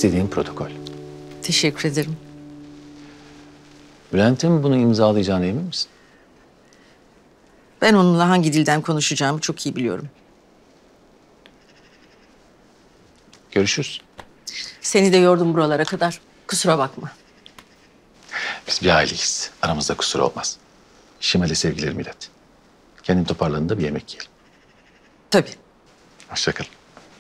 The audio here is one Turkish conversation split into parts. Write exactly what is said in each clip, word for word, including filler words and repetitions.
İstediğin protokol. Teşekkür ederim. Bülent'in bunu imzalayacağına emin misin? Ben onunla hangi dilden konuşacağımı çok iyi biliyorum. Görüşürüz. Seni de yordum buralara kadar. Kusura bakma. Biz bir aileyiz. Aramızda kusur olmaz. Şimal'e sevgilerimi ilet. Kendim toparlandığında bir yemek yiyelim. Tabii. Hoşça kalın.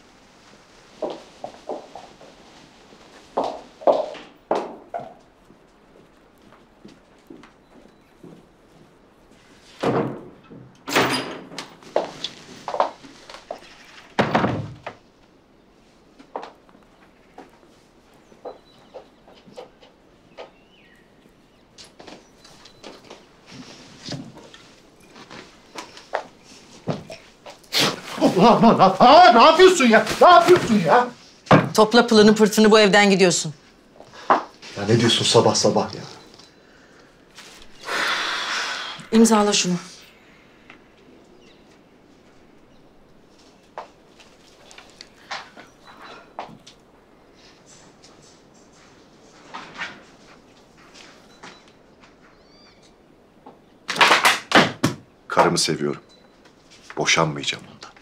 Aman aman, aa, ne yapıyorsun ya? Ne yapıyorsun ya? Topla pılını pırtını, bu evden gidiyorsun. Ya ne diyorsun sabah sabah ya? İmzala şunu. Karımı seviyorum. Boşanmayacağım ondan.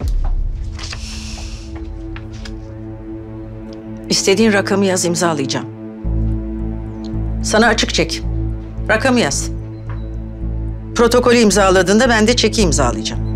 İstediğin rakamı yaz, imzalayacağım. Sana açık çek. Rakamı yaz. Protokolü imzaladığında ben de çeki imzalayacağım.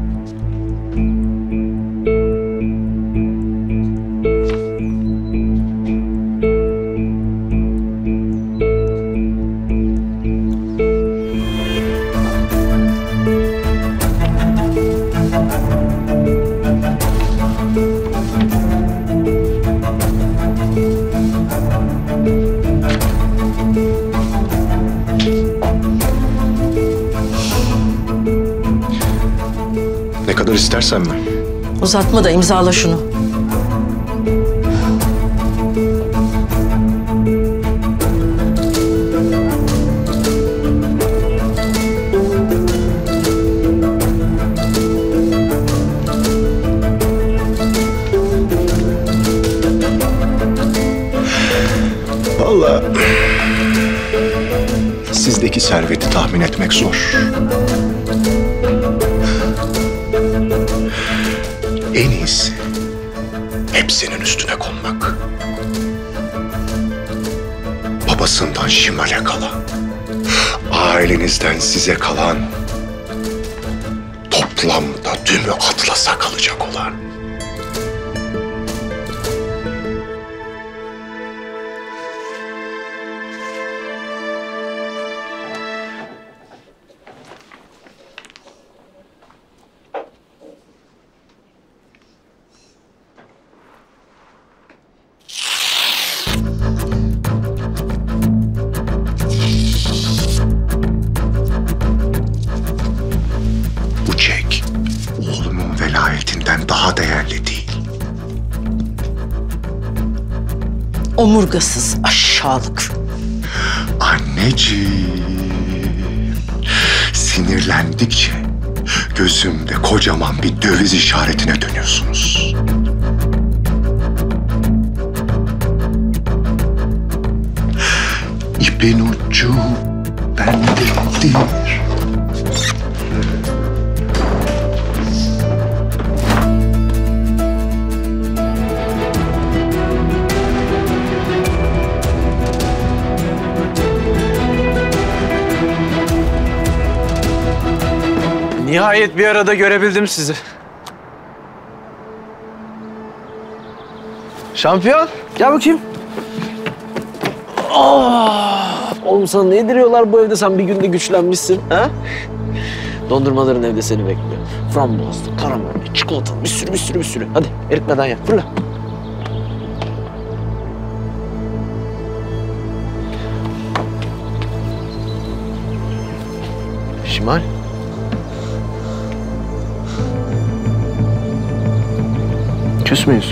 Ne kadar istersen mi? Uzatma da imzala şunu. Vallahi sizdeki serveti tahmin etmek zor. En iyisi hepsinin üstüne konmak. Babasından Şimal'e kalan, ailenizden size kalan, toplamda tümü Atlas'a kalacak olan. Bu çek oğlumun velayetinden daha değerli değil. Omurgasız aşağılık. Anneciğim, sinirlendikçe gözümde kocaman bir döviz işaretine dönüyorsunuz. İpin ucu bendedir. Nihayet bir arada görebildim sizi. Şampiyon, gel bakayım. Oh! Oğlum sana ne yediriyorlar bu evde? Sen bir günde güçlenmişsin, ha? Dondurmaların evde seni bekliyor. Frambuazlı, karamelli, çikolatalı, bir sürü bir sürü bir sürü. Hadi eritmeden ye, fırla. Şimal. Küs müyüz?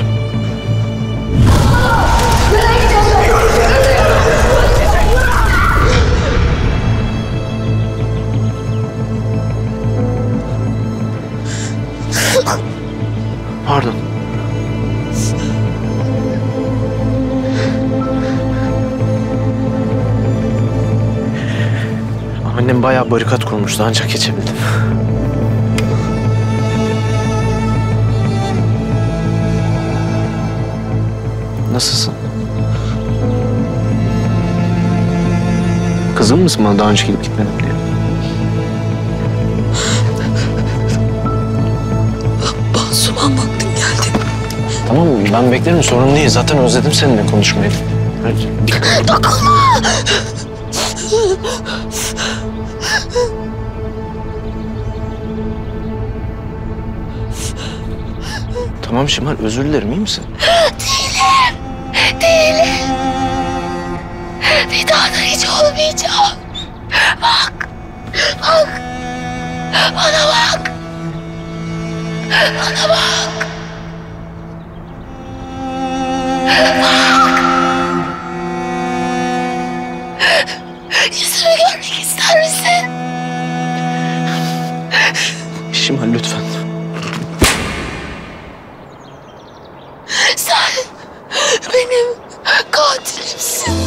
Pardon. Annem bayağı barikat kurmuştu ancak geçebildim. Nasılsın? Kızım mısın bana daha önce gelip gitmedim diye? Pansuman vaktim geldi. Tamam ben beklerim sorun değil. Zaten özledim seninle konuşmayı. Hadi. Dokunma! Tamam Şimal özür dilerim iyi misin? Değilim. Değilim. Bir daha da hiç olmayacağım. Bak. Bak. Bana bak. Bana bak. Bak. Yüzümü görmek ister misin? Şimal lütfen. Sen benim katilimsin.